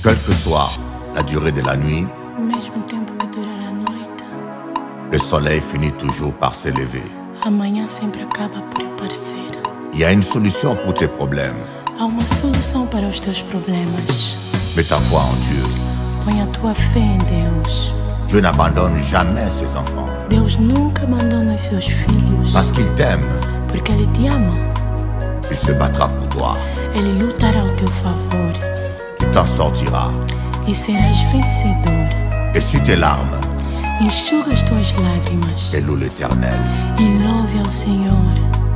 Quelle que soit la durée de la nuit, mesmo tempo que durar a noite, le soleil finit toujours par se lever. amanhã sempre acaba por aparecer. Il y a une solution pour tes problèmes. Há uma solução para os teus problemas. Mets ta foi en Dieu. Põe a tua fé em Deus. Dieu n'abandonne jamais ses enfants. Deus nunca abandona os seus filhos. Parce qu'il t'aime, Porque Ele te ama. il se battra pour toi. Ele lutará ao teu favor. Tu t'en sortiras. E serás vencedor. Essuie tes larmes Enxuga as tuas lágrimas. et loue l'Éternel. E louve ao Senhor.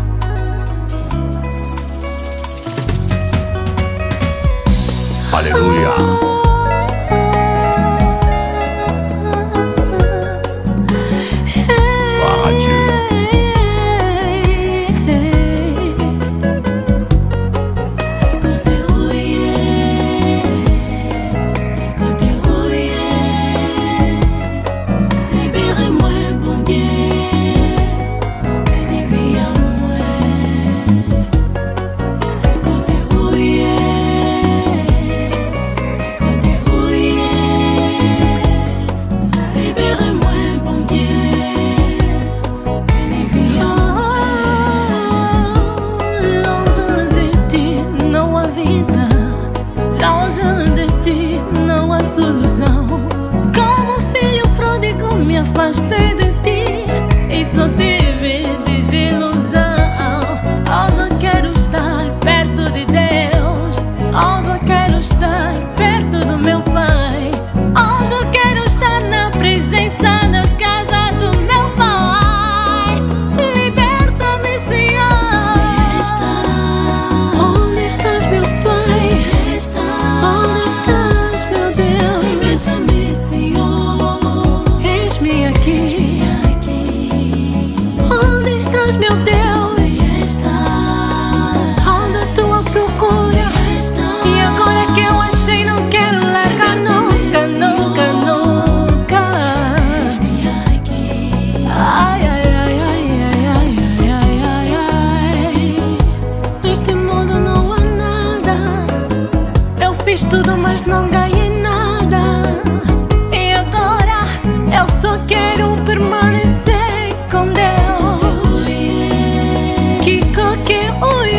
Alléluia. Gloire à Dieu. Solução. Como filho pródigo me afastei de ti e só tive desilusão. Hoje eu quero estar perto de Deus. Hoje eu quero estar perto do meu Pai. Hoje eu quero estar na presença da casa do meu Pai. Liberta-me, Senhor. Onde estás, meu Pai? Onde estás, meu Deus? Liberta-me, Senhor. Eis-me aqui. Onde estás, meu Deus? Onde a tua procura? E agora que eu achei, não quero largar nunca, nunca, nunca. Ai, ai, ai, ai, ai, ai, ai, ai, ai. Neste mundo não há nada. Eu fiz tudo, mas não ganhei nada. E agora eu só quero permanecer com Deus. Que qualquer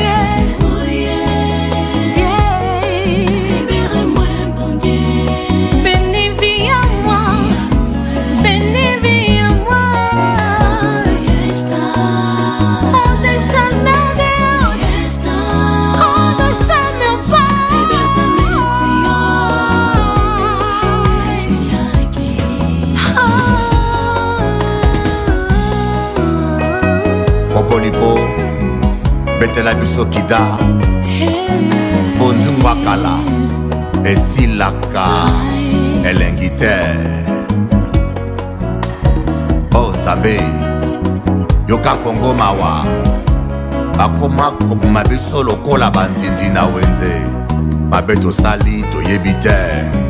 Popolipo, betela biso kida, bonzungu wakala, esilaka, elengite. Oh Nzambe, yoka Kongo mawa, bakoma kobuma biso lokola banzindi na wenze, mabe tosali toyebi te.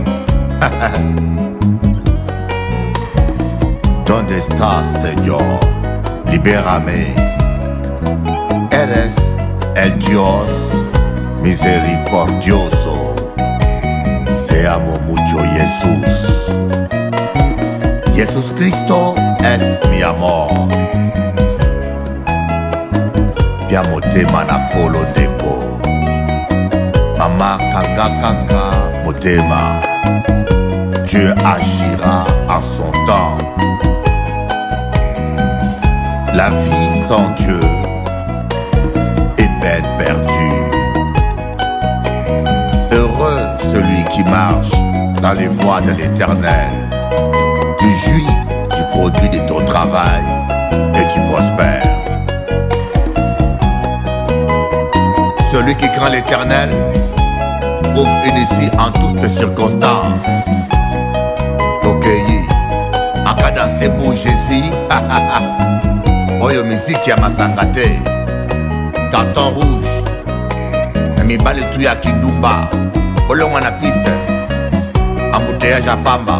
¿Dónde estás, Señor? Libérame. Eres el Dios misericordioso. Te amo mucho, Jesús. Jesucristo es mi amor. Pia motema na kolo deko. Mama kanga kanga motema. Dieu agira en son temps. La vie sans Dieu est peine perdue. Heureux celui qui marche dans les voies de l'Éternel. Tu jouis du produit de ton travail et tu prospères. Celui qui craint l'Éternel trouve une issue en toutes circonstances. Tokeyi, en cas danser pour Jésus. Oyo miziki ya masanga te. Carton rouge. Mibale tu ya kindumba. Bolongwa na piste. Embouteillage à pamba.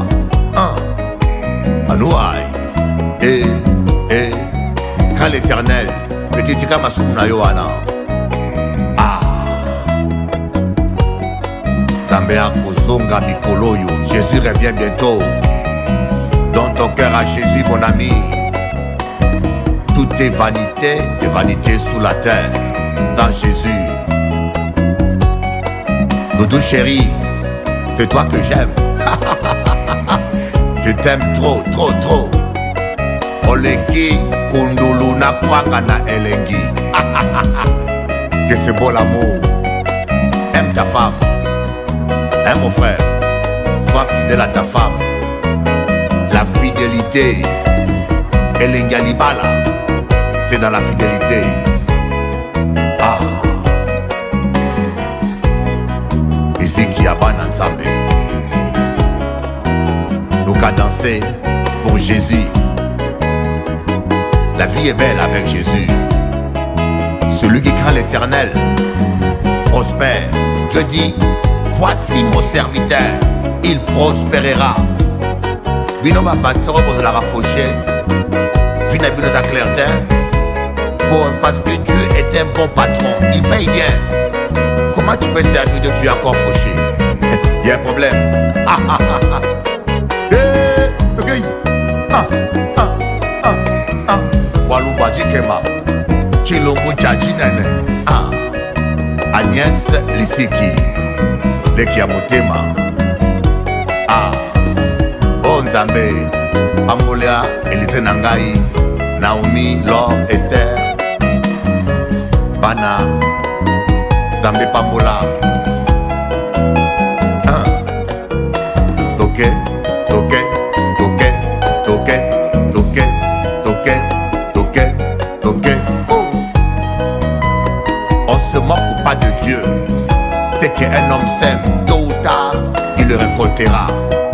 Anouaï. Quand l'Éternel petit kama suna yo wana. Zambéa Kozonga Mikoloyo. Jésus revient bientôt. Dans ton cœur à Jésus, mon ami. Tout est vanité sous la terre. Dans Jésus. Doudou chéri, c'est toi que j'aime. Je t'aime trop, trop, trop. Oleki Kundulu na kwanga na elengi. Que c'est beau l'amour. Aime ta femme. Hein mon frère, sois fidèle à ta femme. La fidélité, Elengalibala, c'est dans la fidélité. Ah, Iziki Abana Nzambe. Nous qu'à danser pour Jésus. La vie est belle avec Jésus. Celui qui craint l'Éternel prospère. Je dis, voici mon serviteur, il prospérera. Binoma pasteur pour la rafaucher. Vina binoza clairtin. Parce que Dieu est un bon patron, il paye bien. Comment tu peux servir Dieu, tu es encore fauché? Il y a un problème. Ah ah ah ah. Ok. Ah ah ah ah. Waluba Jikema. Chilongo Jajinene. Ah. Agnès Lissiki. Leki ya motema. Ah. Oh Nzambe. Pambolea Elise Nangai. Naomi, Laure, Esther. Bana. Nzambe Pambola. Ah. Toke. Toke. Toke. Toke. Toke. Toke. Toke. Toke. Oh. On se moque pas de Dieu. C'est qu'un homme sème, tôt ou tard, il le récoltera.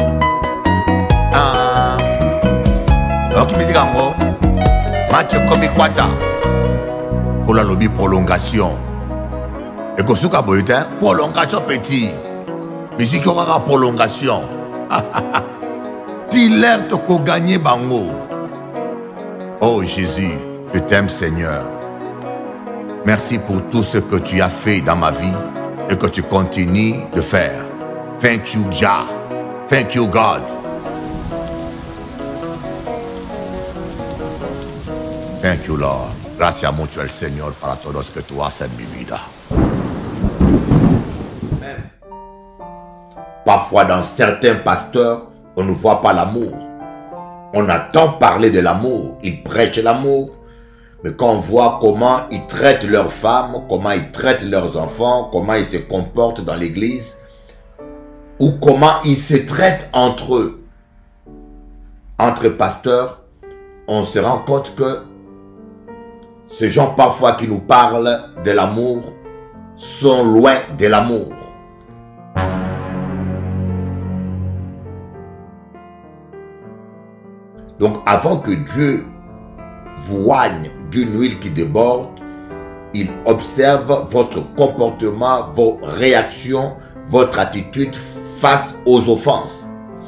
Ah. Ok, musique en gros. Match comme Ikwata. Pour la lobby prolongation. Et que ce qu'il y a prolongation petit. Musique aura prolongation. Dis-leur que gagner bango. Oh Jésus, je t'aime Seigneur. Merci pour tout ce que tu as fait dans ma vie et que tu continues de faire. Thank you, Jah. Thank you, God. Thank you, Lord. Gracias mucho al Señor para todo lo que tú haces en mi vida. Parfois, dans certains pasteurs, on ne voit pas l'amour. On entend parler de l'amour. Ils prêchent l'amour. Mais quand on voit comment ils traitent leurs femmes, comment ils traitent leurs enfants, comment ils se comportent dans l'église, ou comment ils se traitent entre eux, entre pasteurs, on se rend compte que ces gens parfois qui nous parlent de l'amour sont loin de l'amour. Donc avant que Dieu vous oigne d'une huile qui déborde, il observe votre comportement, vos réactions, votre attitude face aux offenses.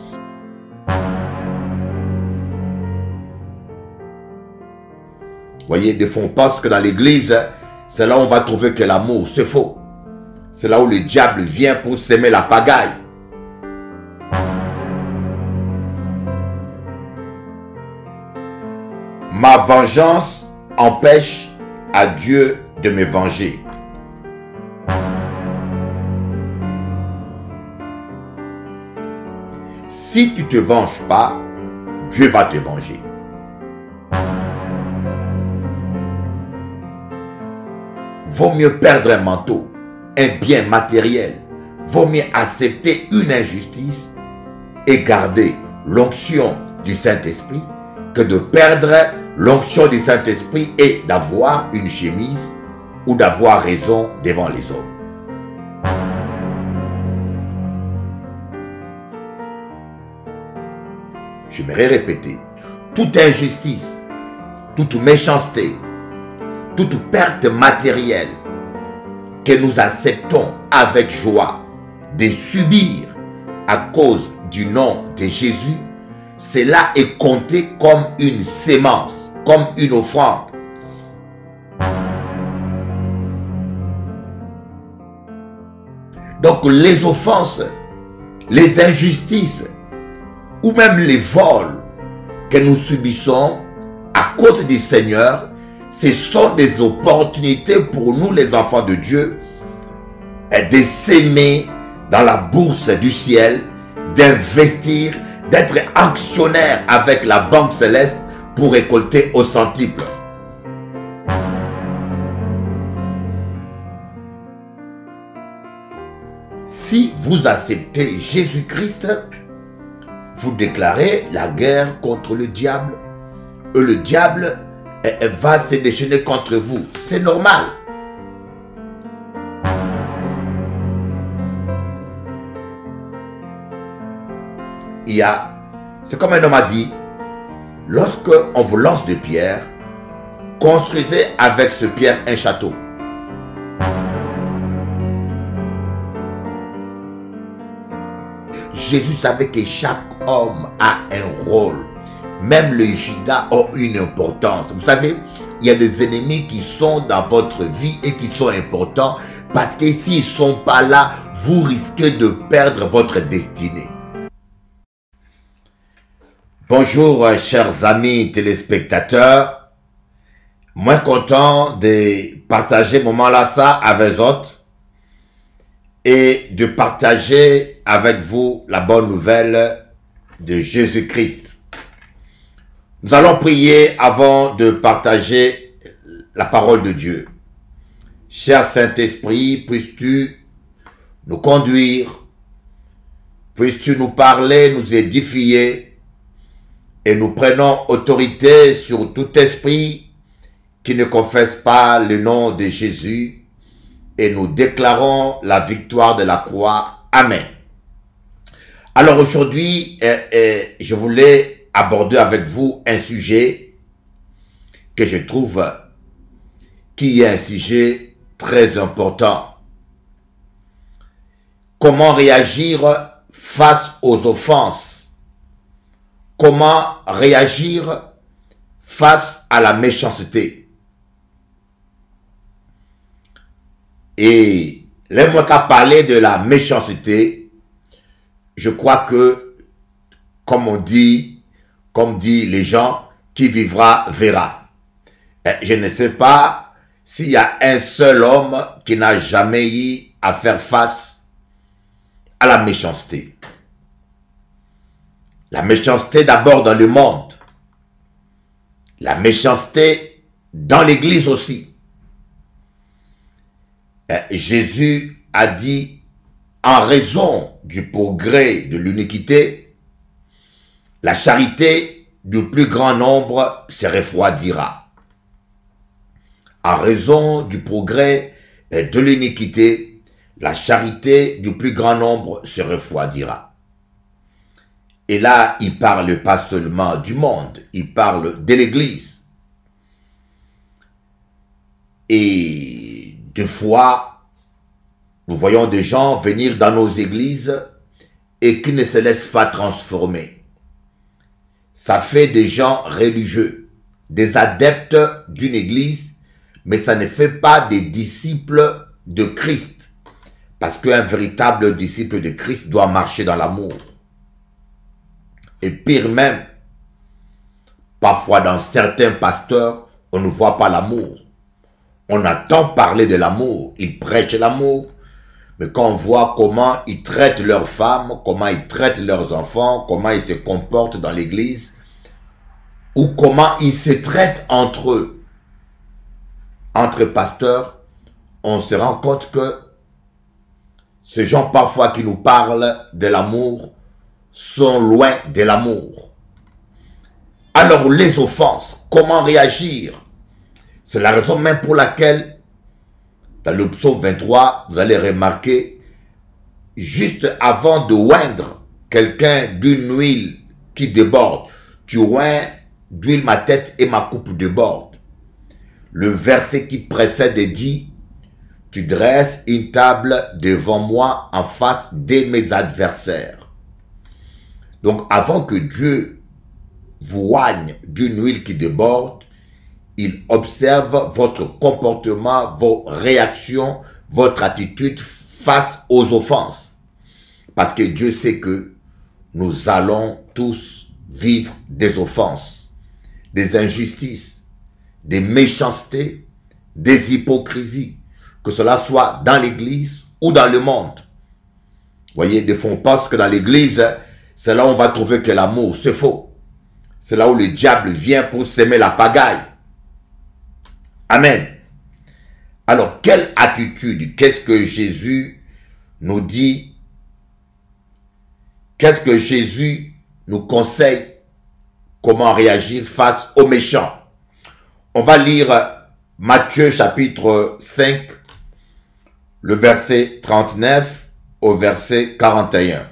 Voyez, des fois on pense que dans l'église, c'est là où on va trouver que l'amour, c'est faux. C'est là où le diable vient pour s'aimer la pagaille. Ma vengeance empêche à Dieu de me venger. Si tu ne te venges pas, Dieu va te venger. Vaut mieux perdre un manteau, un bien matériel. Vaut mieux accepter une injustice et garder l'onction du Saint-Esprit que de perdre l'onction du Saint-Esprit et d'avoir une chemise ou d'avoir raison devant les hommes. J'aimerais répéter, toute injustice, toute méchanceté, toute perte matérielle que nous acceptons avec joie de subir à cause du nom de Jésus, cela est compté comme une sémence, comme une offrande. Donc les offenses, les injustices ou même les vols que nous subissons à cause du Seigneur, ce sont des opportunités pour nous les enfants de Dieu de s'aimer dans la bourse du ciel, d'investir, d'être actionnaire avec la banque céleste pour récolter au centuple. Si vous acceptez Jésus-Christ, vous déclarez la guerre contre le diable. Et le diable va se déchaîner contre vous. C'est normal. C'est comme un homme a dit, lorsque on vous lance des pierres, construisez avec ce pierre un château. Jésus savait que chaque homme a un rôle. Même les Judas ont une importance. Vous savez, il y a des ennemis qui sont dans votre vie et qui sont importants parce que s'ils ne sont pas là, vous risquez de perdre votre destinée. Bonjour chers amis téléspectateurs. Moins content de partager moment là ça avec vous autres et de partager avec vous la bonne nouvelle de Jésus-Christ. Nous allons prier avant de partager la parole de Dieu. Cher Saint-Esprit, puisses-tu nous conduire, puisses-tu nous parler, nous édifier, et nous prenons autorité sur tout esprit qui ne confesse pas le nom de Jésus, et nous déclarons la victoire de la croix. Amen. Alors aujourd'hui, je voulais aborder avec vous un sujet que je trouve qui est un sujet très important. Comment réagir face aux offenses? Comment réagir face à la méchanceté? Et laisse-moi qu'à parler de la méchanceté, je crois que, comme dit les gens, qui vivra verra. Je ne sais pas s'il y a un seul homme qui n'a jamais eu à faire face à la méchanceté. La méchanceté d'abord dans le monde. La méchanceté dans l'église aussi. Jésus a dit, en raison du progrès de l'iniquité, la charité du plus grand nombre se refroidira. En raison du progrès de l'iniquité, la charité du plus grand nombre se refroidira. Et là, il parle pas seulement du monde, il parle de l'église. Et des fois, nous voyons des gens venir dans nos églises et qui ne se laissent pas transformer. Ça fait des gens religieux, des adeptes d'une église, mais ça ne fait pas des disciples de Christ. Parce qu'un véritable disciple de Christ doit marcher dans l'amour. Et pire même, parfois dans certains pasteurs, on ne voit pas l'amour. On entend parler de l'amour, ils prêchent l'amour, mais quand on voit comment ils traitent leurs femmes, comment ils traitent leurs enfants, comment ils se comportent dans l'église, ou comment ils se traitent entre eux, entre pasteurs, on se rend compte que ces gens parfois qui nous parlent de l'amour sont loin de l'amour. Alors les offenses, comment réagir? C'est la raison même pour laquelle dans le psaume 23, vous allez remarquer, juste avant de oindre quelqu'un d'une huile qui déborde, tu oins d'huile ma tête et ma coupe déborde. Le verset qui précède dit, tu dresses une table devant moi en face de mes adversaires. Donc, avant que Dieu vous oigne d'une huile qui déborde, il observe votre comportement, vos réactions, votre attitude face aux offenses. Parce que Dieu sait que nous allons tous vivre des offenses, des injustices, des méchancetés, des hypocrisies, que cela soit dans l'église ou dans le monde. Vous voyez, des fois on pense que dans l'église, c'est là où on va trouver que l'amour, c'est faux. C'est là où le diable vient pour s'aimer la pagaille. Amen. Alors, quelle attitude, qu'est-ce que Jésus nous dit? Qu'est-ce que Jésus nous conseille? Comment réagir face aux méchants? On va lire Matthieu chapitre 5, le verset 39 au verset 41.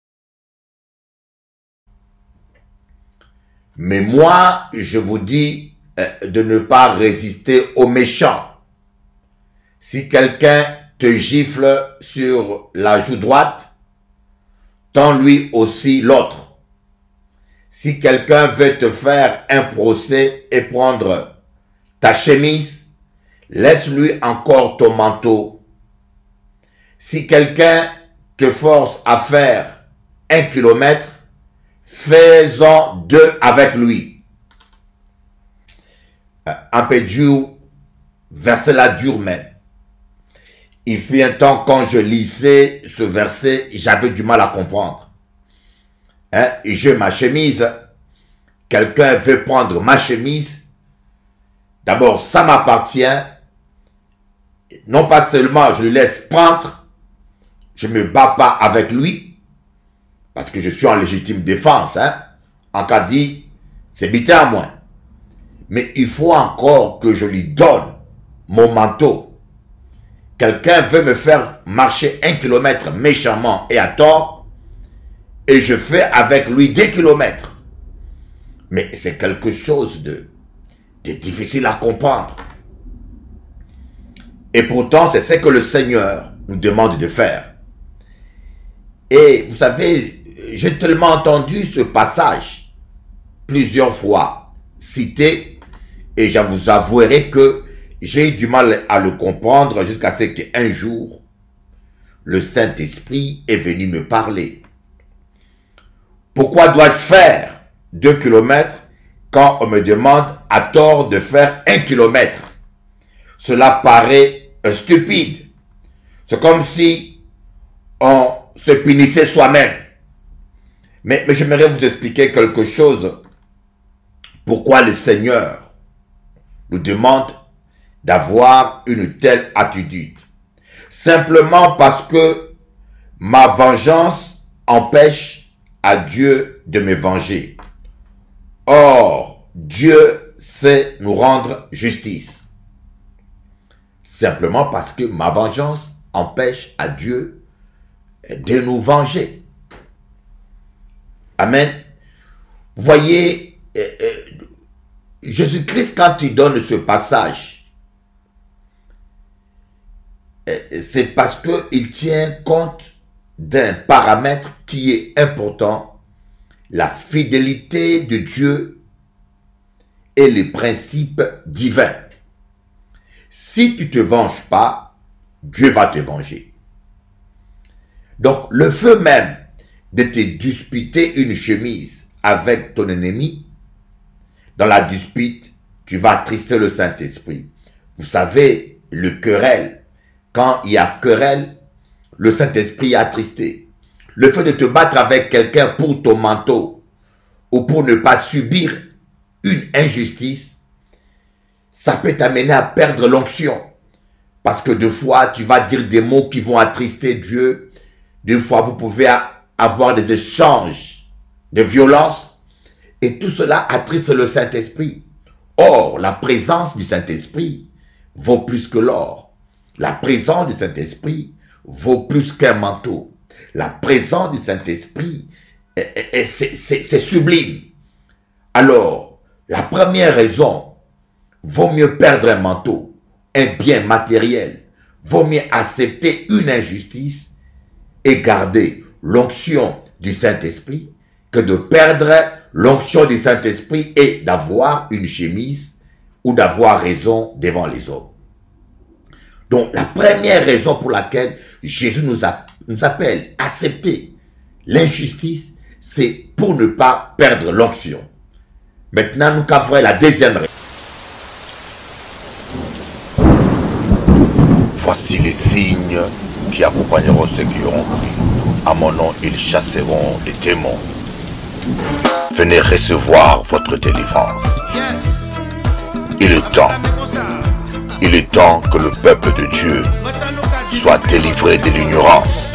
Mais moi, je vous dis de ne pas résister aux méchants. Si quelqu'un te gifle sur la joue droite, tends-lui aussi l'autre. Si quelqu'un veut te faire un procès et prendre ta chemise, laisse-lui encore ton manteau. Si quelqu'un te force à faire 1 kilomètre, fais-en 2 avec lui. Un peu dur, verset là dur même. Il fut un temps quand je lisais ce verset, j'avais du mal à comprendre. J'ai ma chemise, quelqu'un veut prendre ma chemise, d'abord ça m'appartient, non pas seulement je le laisse prendre, je ne me bats pas avec lui, parce que je suis en légitime défense, en cas dit, c'est butin à moi. Mais il faut encore que je lui donne mon manteau. Quelqu'un veut me faire marcher 1 kilomètre méchamment et à tort, et je fais avec lui 2 kilomètres. Mais c'est quelque chose de difficile à comprendre. Et pourtant, c'est ce que le Seigneur nous demande de faire. Et vous savez, j'ai tellement entendu ce passage plusieurs fois cité, et je vous avouerai que j'ai eu du mal à le comprendre jusqu'à ce qu'un jour, le Saint-Esprit est venu me parler. Pourquoi dois-je faire 2 kilomètres quand on me demande à tort de faire 1 kilomètre? Cela paraît stupide. C'est comme si on se punissait soi-même. Mais j'aimerais vous expliquer quelque chose. Pourquoi le Seigneur nous demande d'avoir une telle attitude. Simplement parce que ma vengeance empêche à Dieu de me venger. Or, Dieu sait nous rendre justice. Simplement parce que ma vengeance empêche à Dieu de nous venger. Amen. Vous voyez, Jésus-Christ, quand il donne ce passage, c'est parce qu'il tient compte d'un paramètre qui est important, la fidélité de Dieu et les principes divins. Si tu ne te venges pas, Dieu va te venger. Donc, le fait même de te disputer une chemise avec ton ennemi, dans la dispute, tu vas attrister le Saint-Esprit. Vous savez, le querelle, quand il y a querelle, le Saint-Esprit est attristé. Le fait de te battre avec quelqu'un pour ton manteau ou pour ne pas subir une injustice, ça peut t'amener à perdre l'onction. Parce que des fois, tu vas dire des mots qui vont attrister Dieu. Des fois, vous pouvez avoir des échanges de violence. Et tout cela attriste le Saint-Esprit. Or, la présence du Saint-Esprit vaut plus que l'or. La présence du Saint-Esprit vaut plus qu'un manteau. La présence du Saint-Esprit, c'est sublime. Alors, la première raison, vaut mieux perdre un manteau, un bien matériel. Vaut mieux accepter une injustice et garder l'onction du Saint-Esprit que de perdre l'onction du Saint-Esprit et d'avoir une chemise ou d'avoir raison devant les hommes. Donc, la première raison pour laquelle Jésus nous appelle à accepter l'injustice, c'est pour ne pas perdre l'onction. Maintenant, nous caverons la deuxième raison. Voici les signes qui accompagneront ceux qui auront cru. À mon nom, ils chasseront les démons. Venez recevoir votre délivrance. Il est temps. Il est temps que le peuple de Dieu soit délivré de l'ignorance.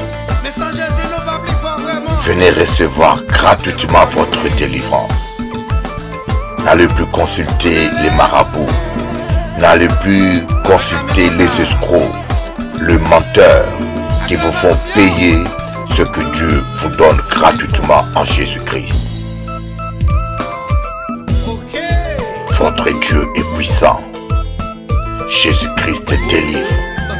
Venez recevoir gratuitement votre délivrance. N'allez plus consulter les marabouts. N'allez plus consulter les escrocs, les menteurs qui vous font payer ce que Dieu vous donne gratuitement en Jésus-Christ. Votre Dieu est puissant. Jésus-Christ délivre.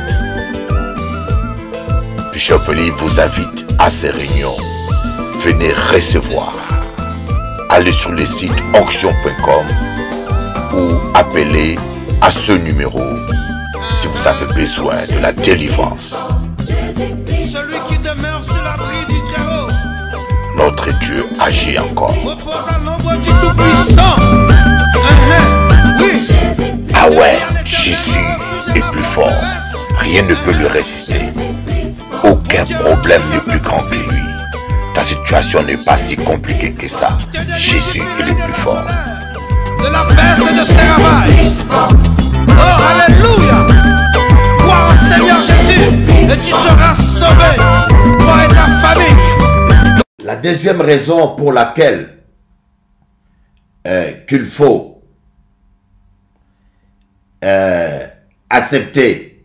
Bishop Eli vous invite à ces réunions. Venez recevoir. Allez sur le site onction.com ou appelez à ce numéro si vous avez besoin de la délivrance. Celui qui demeure sur l'abri du Très-Haut. Notre Dieu agit encore. Repose à l'ombre du Tout-Puissant. Oui. Ah ouais, Jésus est plus fort. Rien ne peut lui résister. Aucun problème n'est plus grand que lui. Ta situation n'est pas si compliquée que ça. Jésus est le plus fort. De la baisse et de ses ravailles. Oh, alléluia. Crois au Seigneur Jésus et tu seras sauvé. Toi et ta famille. La deuxième raison pour laquelle qu'il faut accepter,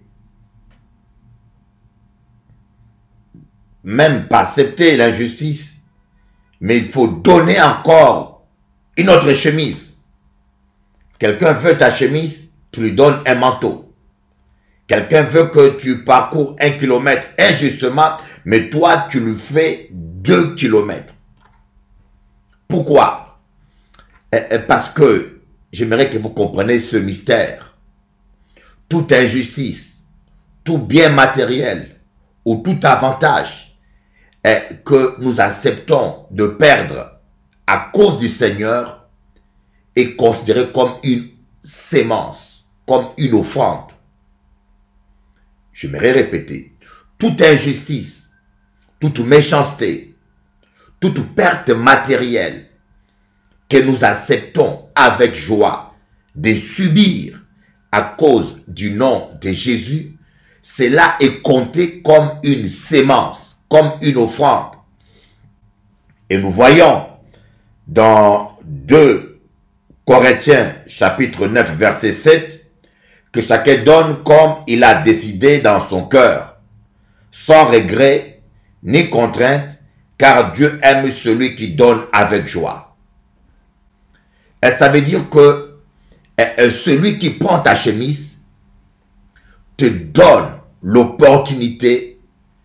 même pas accepter l'injustice, mais il faut donner encore une autre chemise. Quelqu'un veut ta chemise, tu lui donnes un manteau. Quelqu'un veut que tu parcours 1 kilomètre injustement, mais toi, tu lui fais 2 kilomètres. Pourquoi? Parce que j'aimerais que vous compreniez ce mystère. Toute injustice, tout bien matériel ou tout avantage que nous acceptons de perdre à cause du Seigneur est considéré comme une sémence, comme une offrande. J'aimerais répéter, toute injustice, toute méchanceté, toute perte matérielle que nous acceptons avec joie de subir à cause du nom de Jésus, cela est compté comme une sémence, comme une offrande. Et nous voyons dans 2 Corinthiens chapitre 9 verset 7 que chacun donne comme il a décidé dans son cœur, sans regret ni contrainte, car Dieu aime celui qui donne avec joie. Et ça veut dire que celui qui prend ta chemise te donne l'opportunité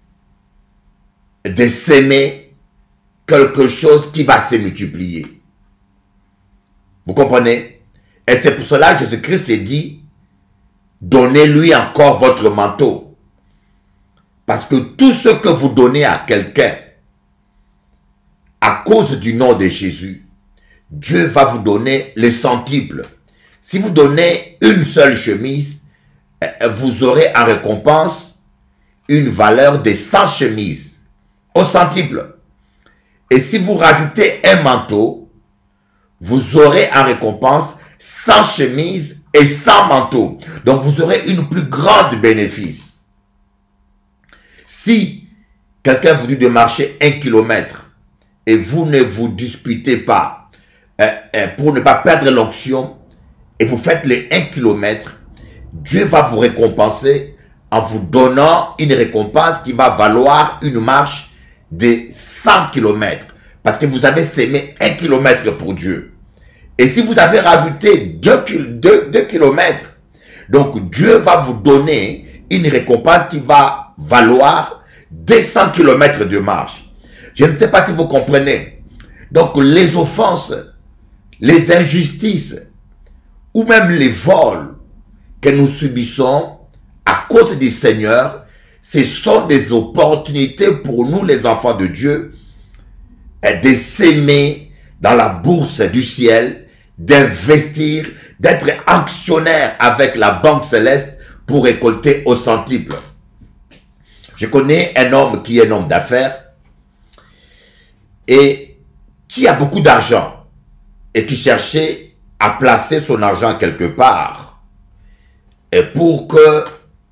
de s'aimer quelque chose qui va se multiplier. Vous comprenez? Et c'est pour cela que Jésus-Christ s'est dit, donnez-lui encore votre manteau. Parce que tout ce que vous donnez à quelqu'un, à cause du nom de Jésus, Dieu va vous donner le centuple. Si vous donnez une seule chemise, vous aurez en récompense une valeur de 100 chemises au centuple. Et si vous rajoutez un manteau, vous aurez en récompense 100 chemises et 100 manteaux. Donc vous aurez une plus grande bénéfice. Si quelqu'un vous dit de marcher 1 kilomètre et vous ne vous disputez pas pour ne pas perdre l'onction et vous faites les 1 kilomètre, Dieu va vous récompenser en vous donnant une récompense qui va valoir une marche de 100 km. Parce que vous avez sémé 1 kilomètre pour Dieu. Et si vous avez rajouté 2 kilomètres, donc Dieu va vous donner une récompense qui va valoir 200 km de marche. Je ne sais pas si vous comprenez. Donc les offenses, les injustices, ou même les vols que nous subissons à cause du Seigneur, ce sont des opportunités pour nous, les enfants de Dieu, de s'aimer dans la bourse du ciel, d'investir, d'être actionnaire avec la banque céleste pour récolter au centuple. Je connais un homme qui est un homme d'affaires et qui a beaucoup d'argent et qui cherchait à placer son argent quelque part et pour que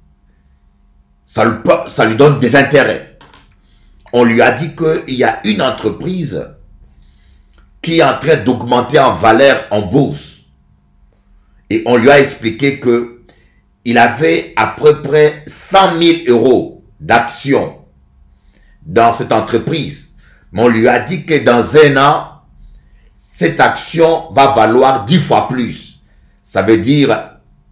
ça lui donne des intérêts. On lui a dit qu'il y a une entreprise qui est en train d'augmenter en valeur en bourse. Et on lui a expliqué que il avait à peu près 100 000 euros d'actions dans cette entreprise. Mais on lui a dit que dans un an, cette action va valoir 10 fois plus. Ça veut dire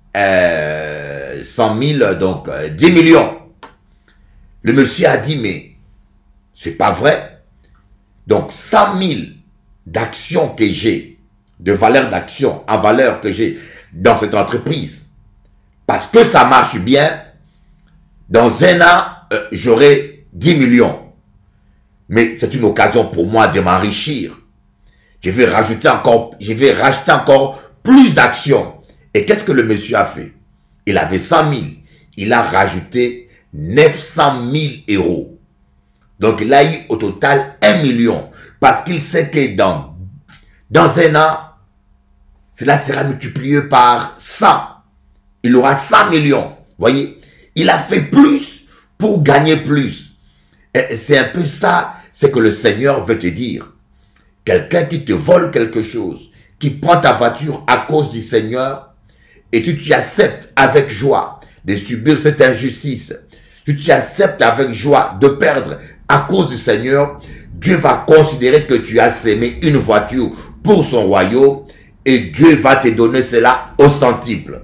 100 000, donc 10 millions. Le monsieur a dit, mais c'est pas vrai. Donc 100 000 d'actions que j'ai, de valeur d'action en valeur que j'ai dans cette entreprise, parce que ça marche bien, dans un an, j'aurai 10 millions. Mais c'est une occasion pour moi de m'enrichir. Je vais racheter encore plus d'actions. Et qu'est-ce que le monsieur a fait? Il avait 100 000. Il a rajouté 900 000 euros. Donc il a eu au total 1 million. Parce qu'il sait que dans un an, cela sera multiplié par 100. Il aura 100 millions. Voyez, il a fait plus pour gagner plus. C'est un peu ça, c'est que le Seigneur veut te dire. Quelqu'un qui te vole quelque chose, qui prend ta voiture à cause du Seigneur, et si tu acceptes avec joie de subir cette injustice, si tu acceptes avec joie de perdre à cause du Seigneur, Dieu va considérer que tu as sémé une voiture pour son royaume et Dieu va te donner cela au centuple.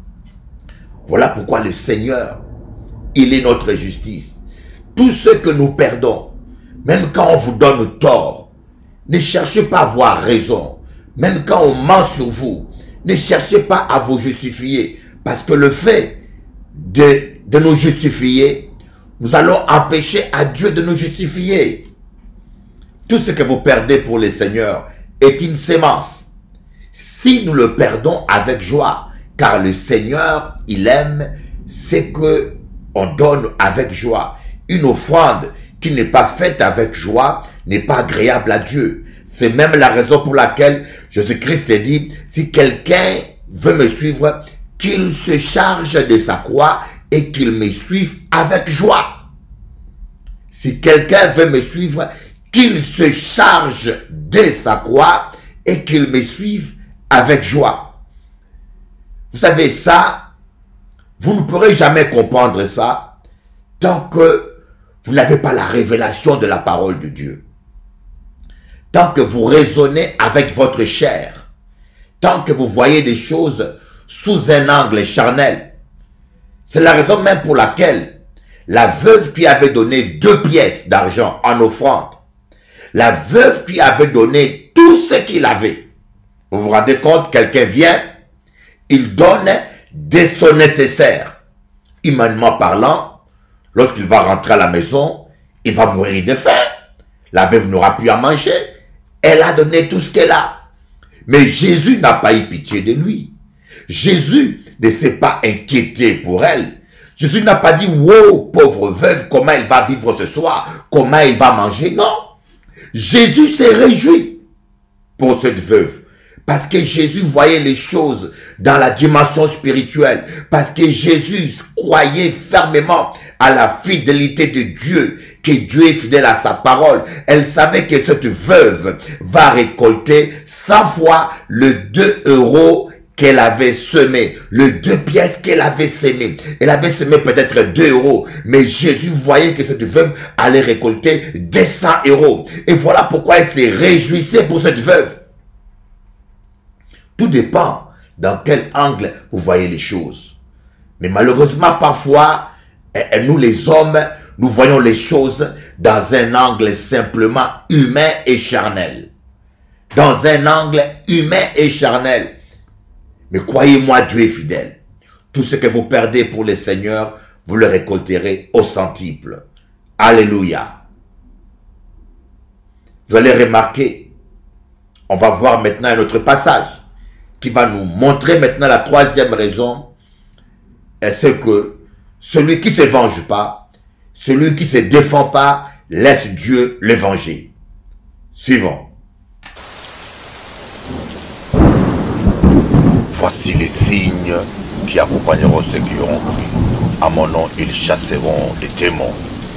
Voilà pourquoi le Seigneur, il est notre justice. Tout ce que nous perdons, même quand on vous donne tort, ne cherchez pas à avoir raison. Même quand on ment sur vous, ne cherchez pas à vous justifier. Parce que le fait de nous justifier, nous allons empêcher à Dieu de nous justifier. Tout ce que vous perdez pour le Seigneur est une sémence. Si nous le perdons avec joie, car le Seigneur, il aime ce que on donne avec joie. Une offrande qui n'est pas faite avec joie n'est pas agréable à Dieu. C'est même la raison pour laquelle Jésus-Christ dit, si quelqu'un veut me suivre, qu'il se charge de sa croix et qu'il me suive avec joie. Si quelqu'un veut me suivre, qu'il se charge de sa croix et qu'il me suive avec joie. Vous savez ça, vous ne pourrez jamais comprendre ça tant que vous n'avez pas la révélation de la parole de Dieu. Tant que vous raisonnez avec votre chair, tant que vous voyez des choses sous un angle charnel. C'est la raison même pour laquelle la veuve qui avait donné 2 pièces d'argent en offrande, la veuve qui avait donné tout ce qu'il avait, vous vous rendez compte, quelqu'un vient, il donne de son nécessaire. Humainement parlant, lorsqu'il va rentrer à la maison, il va mourir de faim. La veuve n'aura plus à manger. Elle a donné tout ce qu'elle a. Mais Jésus n'a pas eu pitié de lui. Jésus ne s'est pas inquiété pour elle. Jésus n'a pas dit, wow, pauvre veuve, comment elle va vivre ce soir, comment elle va manger. Non. Jésus s'est réjoui pour cette veuve. Parce que Jésus voyait les choses dans la dimension spirituelle. Parce que Jésus croyait fermement à la fidélité de Dieu. Que Dieu est fidèle à sa parole. Elle savait que cette veuve va récolter 100 fois le 2 euros qu'elle avait semé. Le 2 pièces qu'elle avait semé. Elle avait semé peut-être 2 euros. Mais Jésus voyait que cette veuve allait récolter 200 euros. Et voilà pourquoi elle s'est réjouissée pour cette veuve. Tout dépend dans quel angle vous voyez les choses. Mais malheureusement, parfois, nous les hommes, nous voyons les choses dans un angle simplement humain et charnel. Dans un angle humain et charnel. Mais croyez-moi, Dieu est fidèle. Tout ce que vous perdez pour le Seigneur, vous le récolterez au centuple. Alléluia. Vous allez remarquer, on va voir maintenant un autre passage qui va nous montrer maintenant la troisième raison, c'est que celui qui ne se venge pas, celui qui ne se défend pas, laisse Dieu le venger. Suivons. Voici les signes qui accompagneront ceux qui auront cru. À mon nom, ils chasseront les démons.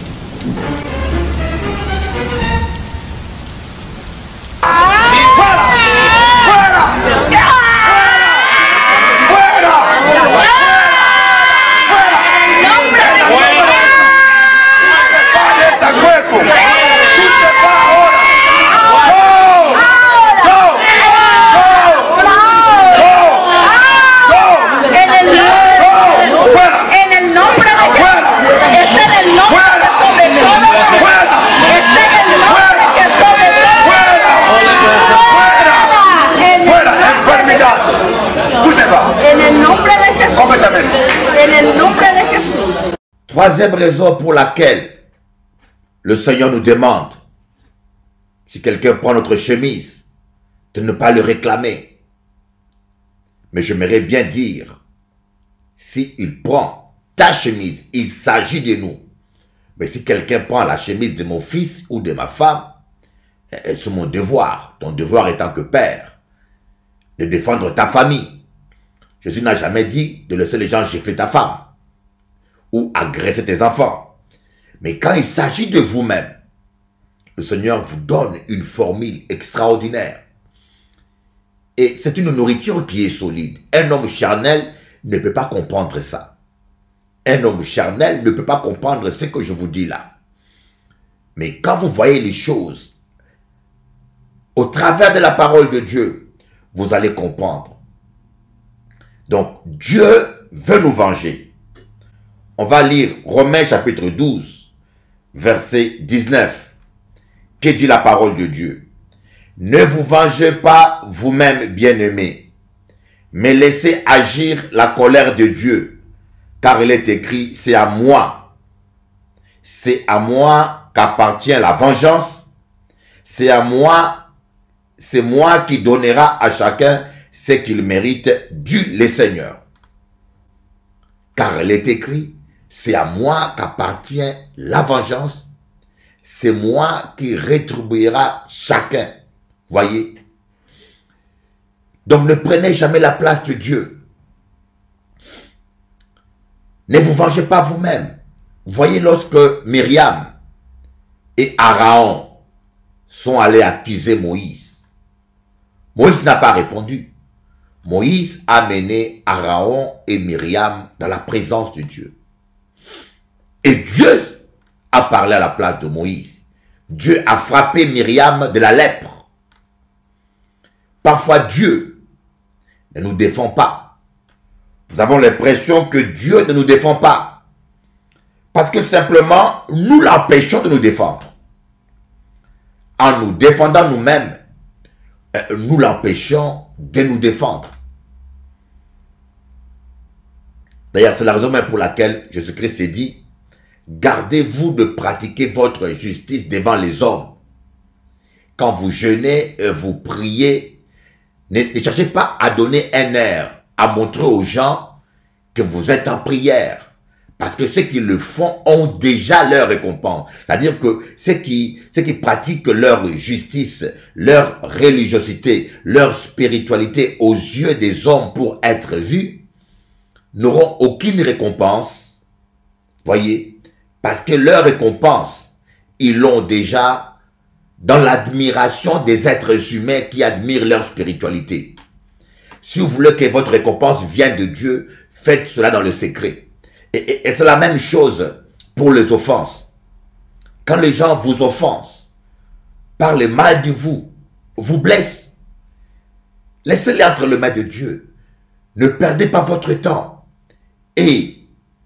Troisième raison pour laquelle le Seigneur nous demande, si quelqu'un prend notre chemise, de ne pas le réclamer. Mais j'aimerais bien dire, s'il prend ta chemise, il s'agit de nous. Mais si quelqu'un prend la chemise de mon fils ou de ma femme, c'est mon devoir, ton devoir étant que père, de défendre ta famille. Jésus n'a jamais dit de laisser les gens gifler ta femme ou agresser tes enfants. Mais quand il s'agit de vous-même, le Seigneur vous donne une formule extraordinaire. Et c'est une nourriture qui est solide. Un homme charnel ne peut pas comprendre ça. Un homme charnel ne peut pas comprendre ce que je vous dis là. Mais quand vous voyez les choses au travers de la parole de Dieu, vous allez comprendre. Donc, Dieu veut nous venger. On va lire Romains chapitre 12, verset 19. Que dit la parole de Dieu? Ne vous vengez pas vous-même, bien-aimés, mais laissez agir la colère de Dieu, car il est écrit, c'est à moi qu'appartient la vengeance, c'est moi qui donnera à chacun ce qu'il mérite, dit le Seigneur. Car il est écrit, c'est à moi qu'appartient la vengeance, c'est moi qui rétribuera chacun. Voyez? Donc ne prenez jamais la place de Dieu. Ne vous vengez pas vous-même. Voyez, lorsque Myriam et Aaron sont allés accuser Moïse, Moïse n'a pas répondu. Moïse a mené Aaron et Myriam dans la présence de Dieu. Et Dieu a parlé à la place de Moïse. Dieu a frappé Myriam de la lèpre. Parfois Dieu ne nous défend pas. Nous avons l'impression que Dieu ne nous défend pas. Parce que simplement, nous l'empêchons de nous défendre. En nous défendant nous-mêmes, nous l'empêchons de nous défendre. D'ailleurs, c'est la raison même pour laquelle Jésus-Christ s'est dit, gardez-vous de pratiquer votre justice devant les hommes. Quand vous jeûnez, vous priez, ne cherchez pas à donner un air, à montrer aux gens que vous êtes en prière. Parce que ceux qui le font ont déjà leur récompense. C'est-à-dire que ceux qui pratiquent leur justice, leur religiosité, leur spiritualité aux yeux des hommes pour être vus, n'auront aucune récompense. Voyez, parce que leur récompense, ils l'ont déjà dans l'admiration des êtres humains qui admirent leur spiritualité. Si vous voulez que votre récompense vienne de Dieu, faites cela dans le secret. Et c'est la même chose pour les offenses. Quand les gens vous offensent, parlent mal de vous, vous blessent, laissez-les entre les mains de Dieu. Ne perdez pas votre temps. Et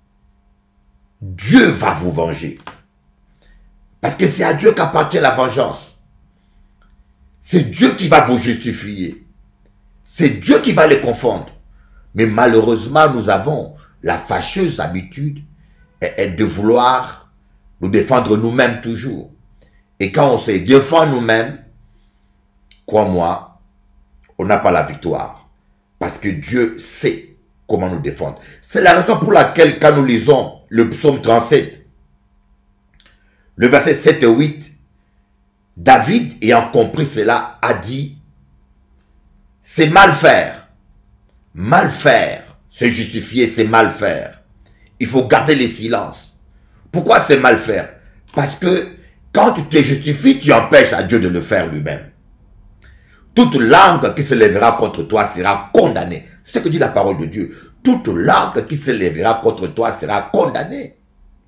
Dieu va vous venger. Parce que c'est à Dieu qu'appartient la vengeance. C'est Dieu qui va vous justifier. C'est Dieu qui va les confondre. Mais malheureusement, nous avons la fâcheuse habitude est de vouloir nous défendre nous-mêmes toujours. Et quand on se défend nous-mêmes, crois-moi, on n'a pas la victoire. Parce que Dieu sait comment nous défendre. C'est la raison pour laquelle quand nous lisons le psaume 37, le verset 7 et 8, David, ayant compris cela, a dit, c'est mal faire. Mal faire, se justifier, c'est mal faire. Il faut garder le silence. Pourquoi c'est mal faire? Parce que quand tu te justifies, tu empêches à Dieu de le faire lui-même. Toute langue qui se lèvera contre toi sera condamnée. C'est ce que dit la parole de Dieu. Toute langue qui se lèvera contre toi sera condamnée.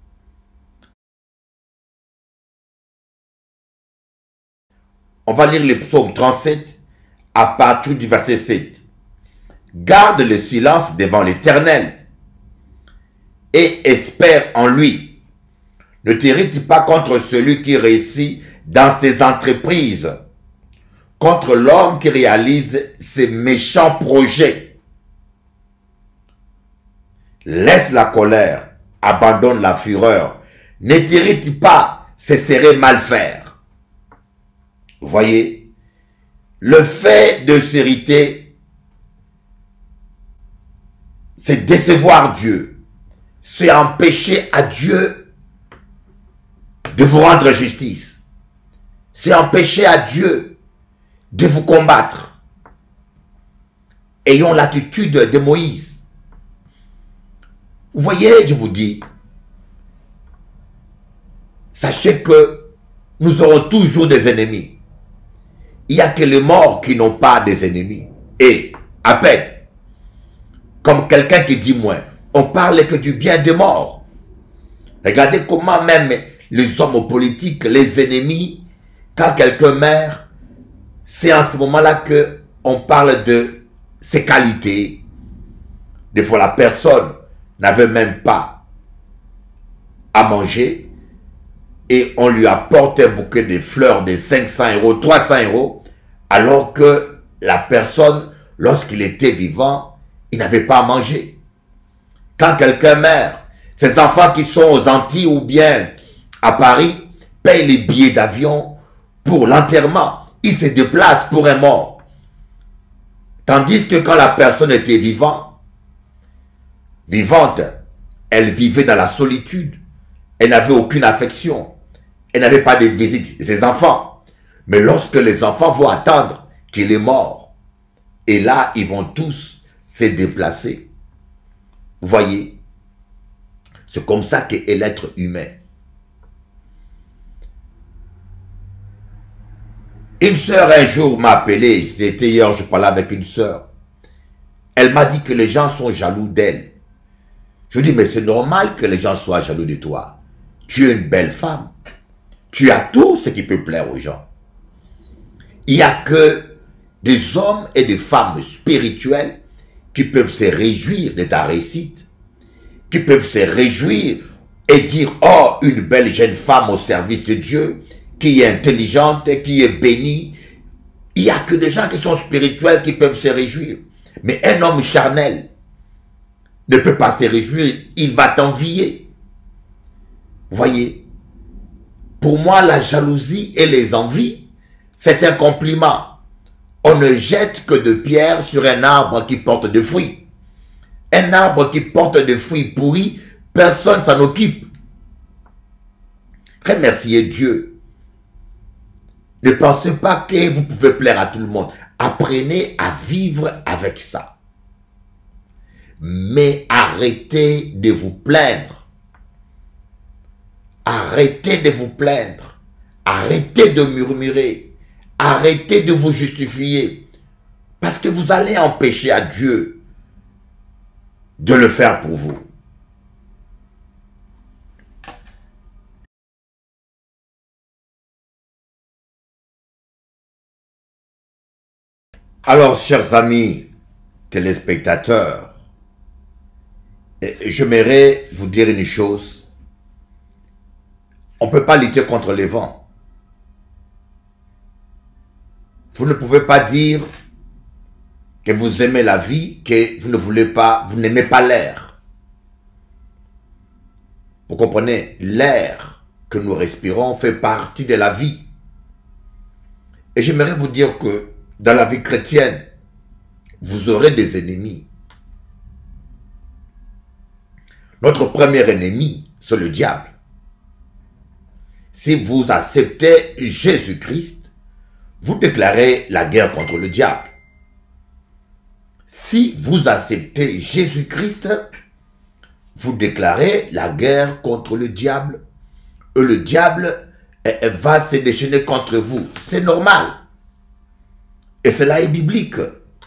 On va lire le psaume 37 à partir du verset 7. Garde le silence devant l'Éternel et espère en lui. Ne t'irrite pas contre celui qui réussit dans ses entreprises, contre l'homme qui réalise ses méchants projets. Laisse la colère, abandonne la fureur. Ne t'irrite pas, ce serait mal faire. Vous voyez, le fait de s'irriter, c'est décevoir Dieu. C'est empêcher à Dieu de vous rendre justice. C'est empêcher à Dieu de vous combattre. Ayons l'attitude de Moïse. Vous voyez, je vous dis, sachez que nous aurons toujours des ennemis. Il n'y a que les morts qui n'ont pas des ennemis. Et à peine, comme quelqu'un qui dit moins, on parle que du bien des morts. Regardez comment même les hommes politiques, les ennemis, quand quelqu'un meurt, c'est en ce moment-là qu'on parle de ses qualités. Des fois, la personne n'avait même pas à manger et on lui apporte un bouquet de fleurs de 500 €, 300 €, alors que la personne, lorsqu'il était vivant, il n'avait pas à manger. Quand quelqu'un meurt, ses enfants qui sont aux Antilles ou bien à Paris payent les billets d'avion pour l'enterrement. Ils se déplacent pour un mort. Tandis que quand la personne était vivante, elle vivait dans la solitude. Elle n'avait aucune affection. Elle n'avait pas de visite de ses enfants. Mais lorsque les enfants vont attendre qu'il est mort, et là, ils vont tous se déplacer. Vous voyez? C'est comme ça qu'est l'être humain. Une sœur un jour m'a appelé, c'était hier, je parlais avec une sœur. Elle m'a dit que les gens sont jaloux d'elle. Je dis, mais c'est normal que les gens soient jaloux de toi. Tu es une belle femme. Tu as tout ce qui peut plaire aux gens. Il n'y a que des hommes et des femmes spirituels qui peuvent se réjouir de ta réussite, qui peuvent se réjouir et dire, oh, une belle jeune femme au service de Dieu, qui est intelligente, qui est bénie. Il n'y a que des gens qui sont spirituels qui peuvent se réjouir. Mais un homme charnel ne peut pas se réjouir, il va t'envier. Voyez, pour moi, la jalousie et les envies, c'est un compliment. On ne jette que de pierres sur un arbre qui porte des fruits. Un arbre qui porte des fruits pourris, personne ne s'en occupe. Remerciez Dieu. Ne pensez pas que vous pouvez plaire à tout le monde. Apprenez à vivre avec ça. Mais arrêtez de vous plaindre. Arrêtez de vous plaindre. Arrêtez de murmurer. Arrêtez de vous justifier. Parce que vous allez empêcher à Dieu de le faire pour vous. Alors, chers amis téléspectateurs, j'aimerais vous dire une chose. On ne peut pas lutter contre les vents. Vous ne pouvez pas dire que vous aimez la vie, que vous ne voulez pas, vous n'aimez pas l'air. Vous comprenez, l'air que nous respirons fait partie de la vie. Et j'aimerais vous dire que dans la vie chrétienne, vous aurez des ennemis. Notre premier ennemi, c'est le diable. Si vous acceptez Jésus-Christ, vous déclarez la guerre contre le diable. Si vous acceptez Jésus-Christ, vous déclarez la guerre contre le diable. Et le diable va se déchaîner contre vous. C'est normal. Et cela est biblique.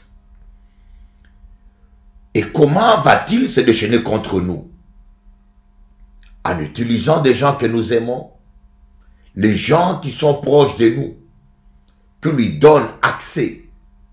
Et comment va-t-il se déchaîner contre nous? En utilisant des gens que nous aimons, les gens qui sont proches de nous, qui lui donnent accès.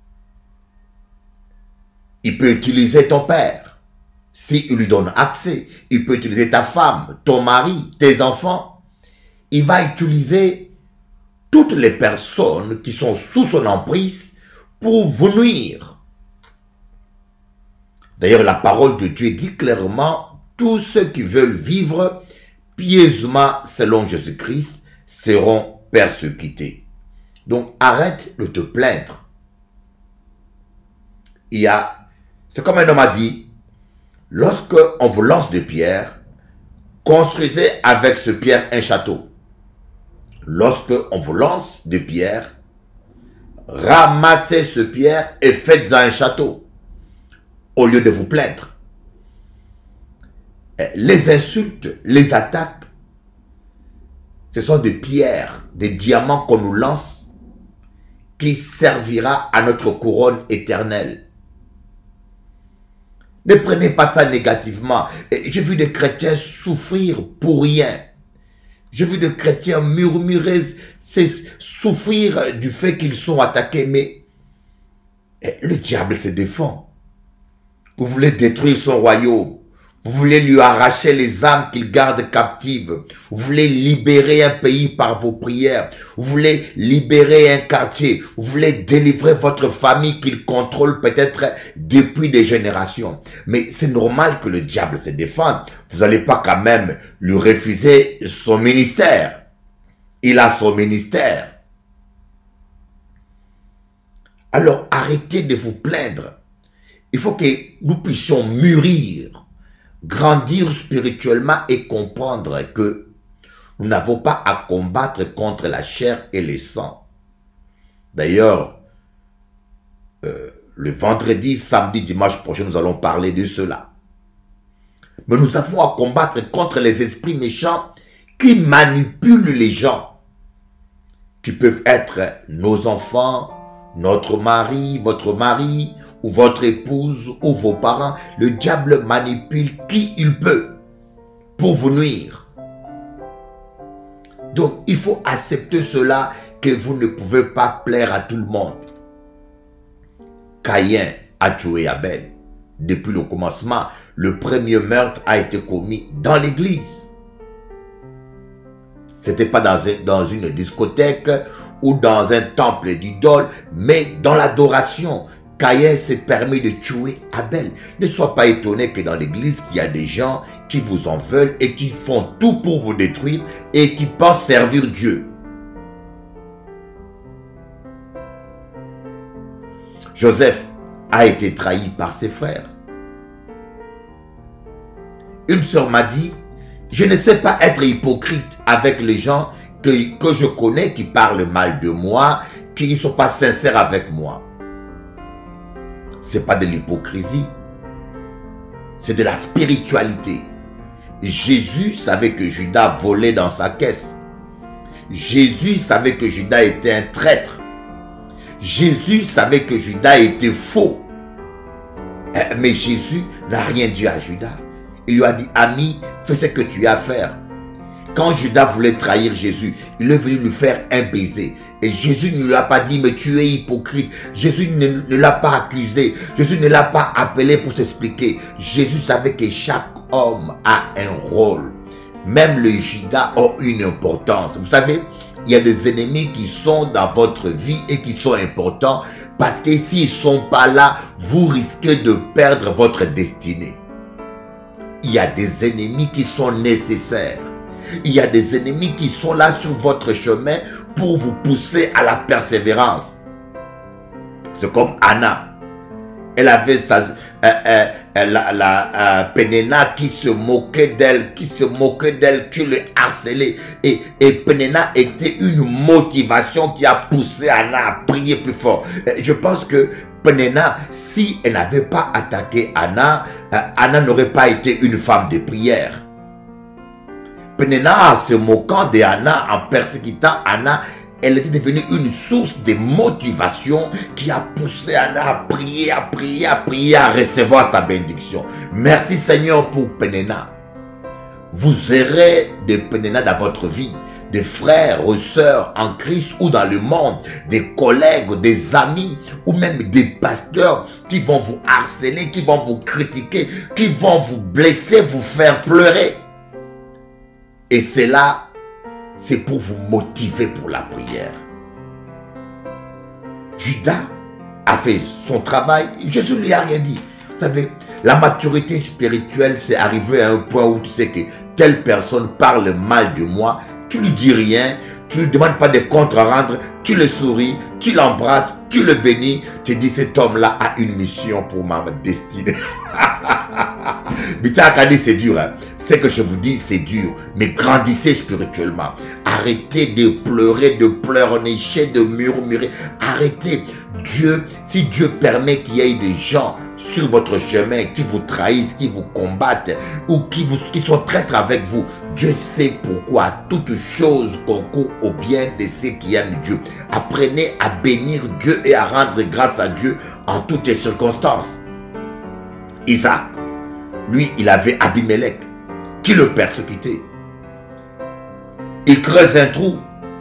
Il peut utiliser ton père. S'il lui donne accès, il peut utiliser ta femme, ton mari, tes enfants. Il va utiliser toutes les personnes qui sont sous son emprise pour vous nuire. D'ailleurs, la parole de Dieu dit clairement, tous ceux qui veulent vivre pieusement selon Jésus-Christ seront persécutés. Donc, arrête de te plaindre. C'est comme un homme a dit, lorsque on vous lance des pierres, construisez avec ce pierre un château. Lorsque on vous lance des pierres, ramassez ce pierre et faites-en un château, au lieu de vous plaindre. Les insultes, les attaques, ce sont des pierres, des diamants qu'on nous lance, qui servira à notre couronne éternelle. Ne prenez pas ça négativement. J'ai vu des chrétiens souffrir pour rien. J'ai vu des chrétiens murmurer, souffrir du fait qu'ils sont attaqués. Mais le diable se défend. Vous voulez détruire son royaume. Vous voulez lui arracher les âmes qu'il garde captives. Vous voulez libérer un pays par vos prières. Vous voulez libérer un quartier. Vous voulez délivrer votre famille qu'il contrôle peut-être depuis des générations. Mais c'est normal que le diable se défende. Vous n'allez pas quand même lui refuser son ministère. Il a son ministère. Alors arrêtez de vous plaindre. Il faut que nous puissions mûrir, grandir spirituellement et comprendre que nous n'avons pas à combattre contre la chair et le sang. D'ailleurs, le vendredi, samedi, dimanche prochain, nous allons parler de cela. Mais nous avons à combattre contre les esprits méchants qui manipulent les gens, qui peuvent être nos enfants, notre mari, votre mari, ou votre épouse, ou vos parents. Le diable manipule qui il peut pour vous nuire. Donc, il faut accepter cela, que vous ne pouvez pas plaire à tout le monde. Caïn a tué Abel. Depuis le commencement, le premier meurtre a été commis dans l'église. Ce n'était pas dans une discothèque ou dans un temple d'idole, mais dans l'adoration. Caïn s'est permis de tuer Abel. Ne sois pas étonné que dans l'église, il y a des gens qui vous en veulent et qui font tout pour vous détruire et qui pensent servir Dieu. Joseph a été trahi par ses frères. Une sœur m'a dit, je ne sais pas être hypocrite avec les gens que je connais qui parlent mal de moi, qui ne sont pas sincères avec moi. Ce n'est pas de l'hypocrisie, c'est de la spiritualité. Jésus savait que Judas volait dans sa caisse. Jésus savait que Judas était un traître. Jésus savait que Judas était faux. Mais Jésus n'a rien dit à Judas. Il lui a dit, ami, fais ce que tu as à faire. Quand Judas voulait trahir Jésus, il est venu lui faire un baiser. Et Jésus ne lui a pas dit, mais tu es hypocrite. Jésus ne l'a pas accusé. Jésus ne l'a pas appelé pour s'expliquer. Jésus savait que chaque homme a un rôle. Même les Judas ont une importance. Vous savez, il y a des ennemis qui sont dans votre vie et qui sont importants parce que s'ils ne sont pas là, vous risquez de perdre votre destinée. il y a des ennemis qui sont nécessaires. Il y a des ennemis qui sont là sur votre chemin pour vous pousser à la persévérance. C'est comme Anna. Elle avait Pénéna qui se moquait d'elle, qui le harcelait. Et Pénéna était une motivation qui a poussé Anna à prier plus fort. Je pense que Pénéna, si elle n'avait pas attaqué Anna, Anna n'aurait pas été une femme de prière. Pénéna, se moquant de Anna, en persécutant Anna, elle était devenue une source de motivation qui a poussé Anna à prier, à recevoir sa bénédiction. Merci Seigneur pour Pénéna. Vous aurez des Pénéna dans votre vie, des frères ou sœurs en Christ ou dans le monde, des collègues, des amis ou même des pasteurs qui vont vous harceler, qui vont vous critiquer, qui vont vous blesser, vous faire pleurer. Et c'est là, c'est pour vous motiver pour la prière. Judas a fait son travail, Jésus ne lui a rien dit. Vous savez, la maturité spirituelle, c'est arriver à un point où tu sais que telle personne parle mal de moi, tu lui dis rien, tu ne lui demandes pas de compte à rendre, tu le souris, tu l'embrasses, tu le bénis, tu dis cet homme-là a une mission pour ma destinée. Mais c'est dur, hein? Ce que je vous dis, c'est dur, mais grandissez spirituellement. Arrêtez de pleurer, de pleurnicher, de murmurer. Arrêtez. Dieu, si Dieu permet qu'il y ait des gens sur votre chemin qui vous trahissent, qui vous combattent ou qui sont traîtres avec vous, Dieu sait pourquoi. Toute chose concourt au bien de ceux qui aiment Dieu. Apprenez à bénir Dieu et à rendre grâce à Dieu en toutes les circonstances. Isaac, lui, il avait Abimelech qui le persécutait. Il creuse un trou.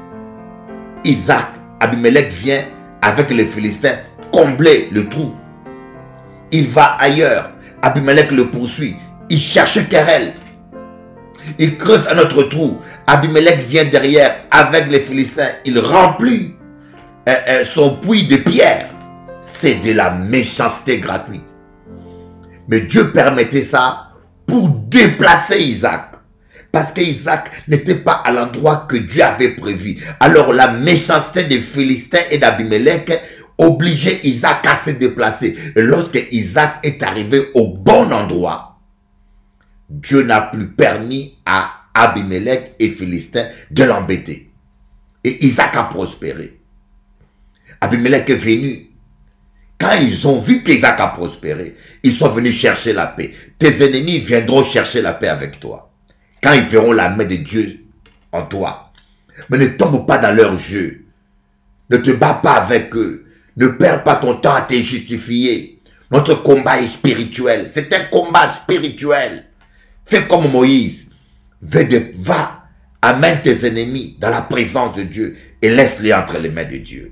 Abimelech vient avec les Philistins combler le trou. Il va ailleurs. Abimelech le poursuit. Il cherche querelle. Il creuse un autre trou. Abimelech vient derrière avec les Philistins. Il remplit son puits de pierre. C'est de la méchanceté gratuite. Mais Dieu permettait ça pour déplacer Isaac. Parce qu'Isaac n'était pas à l'endroit que Dieu avait prévu. Alors la méchanceté des Philistins et d'Abimelech obligeait Isaac à se déplacer. Et lorsque Isaac est arrivé au bon endroit, Dieu n'a plus permis à Abimelech et Philistins de l'embêter. Et Isaac a prospéré. Abimelech est venu. Quand ils ont vu qu'Isaac a prospéré, ils sont venus chercher la paix. Tes ennemis viendront chercher la paix avec toi. Quand ils verront la main de Dieu en toi. Mais ne tombe pas dans leur jeu. Ne te bats pas avec eux. Ne perds pas ton temps à te justifier. Notre combat est spirituel. C'est un combat spirituel. Fais comme Moïse. Va, amène tes ennemis dans la présence de Dieu et laisse-les entre les mains de Dieu.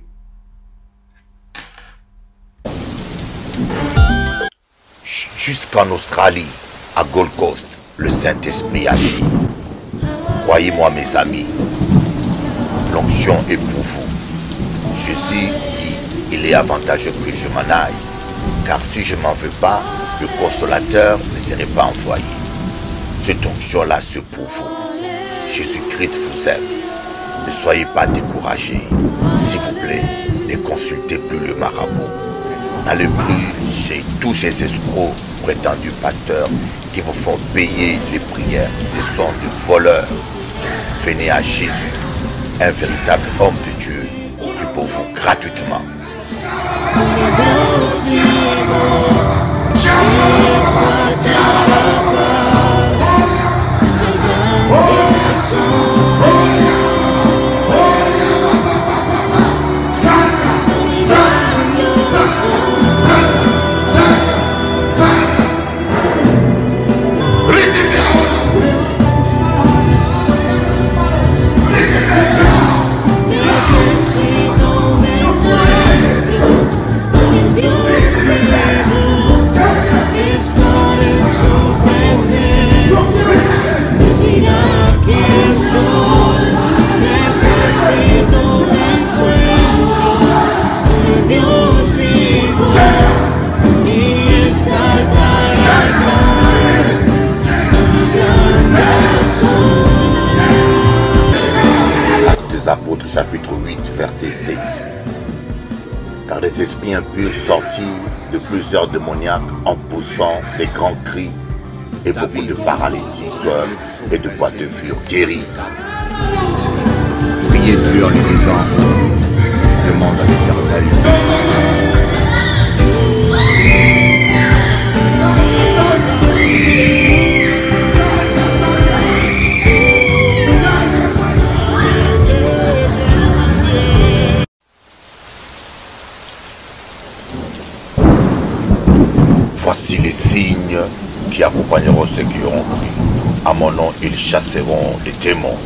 Jusqu'en Australie, à Gold Coast, le Saint-Esprit agit. Croyez-moi mes amis, l'onction est pour vous. Jésus dit, il est avantageux que je m'en aille, car si je m'en veux pas, le consolateur ne serait pas envoyé. Cette onction-là, c'est pour vous. Jésus-Christ vous aime. Ne soyez pas découragés. S'il vous plaît, ne consultez plus le marabout. N'allez plus chez tous ces escrocs, prétendus pasteurs, qui vous font payer les prières. Ce sont des voleurs. Venez à Jésus, un véritable homme de Dieu, qui pour vous gratuitement. Necesito un encuentro con el chapitre 8, verset 7. Car les esprits impurs sortirent de plusieurs démoniaques en poussant des grands cris, et beaucoup de paralytiques et de boiteux furent guéris. Priez Dieu en lui disant, demande à l'Éternel. Voici les signes qui accompagneront ceux qui auront cru. À mon nom, ils chasseront les démons.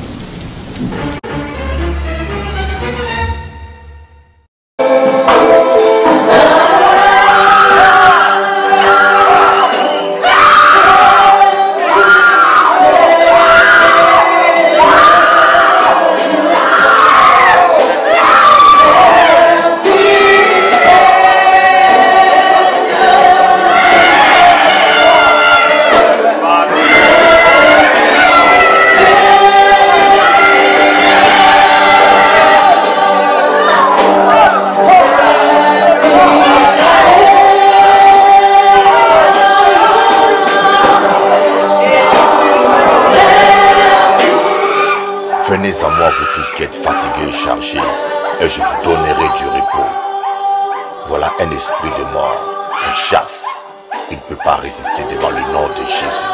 Venez à moi, vous tous qui êtes fatigués et chargés, et je vous donnerai du repos. Voilà un esprit de mort, une chasse. Il ne peut pas résister devant le nom de Jésus.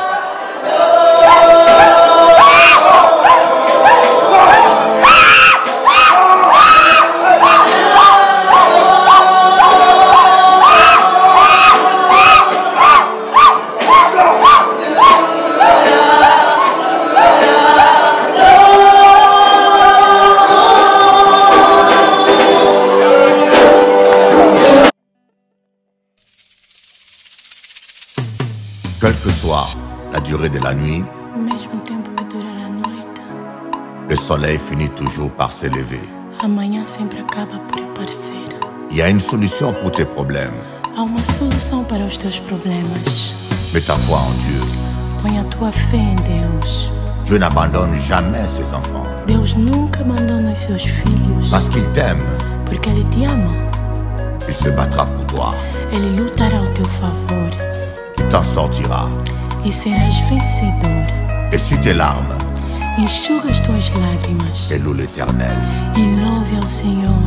Quelle que soit la durée de la nuit, O mesmo tempo que durar a noite, le soleil finit toujours par s'élever. amanhã sempre acaba por aparecer. Il y a une solution pour tes problèmes. Há uma solução para os teus problemas. Mets ta foi en Dieu. Põe a tua fé em Deus. Dieu n'abandonne jamais ses enfants. Deus nunca abandona os seus filhos. Parce qu'il t'aime, Porque Ele te ama. il se battra pour toi. Ele lutará ao teu favor. Tu t'en sortiras. E serás vencedor. Essuie tes larmes Enxuga as tuas lágrimas. et loue l'Éternel. E louve ao Senhor.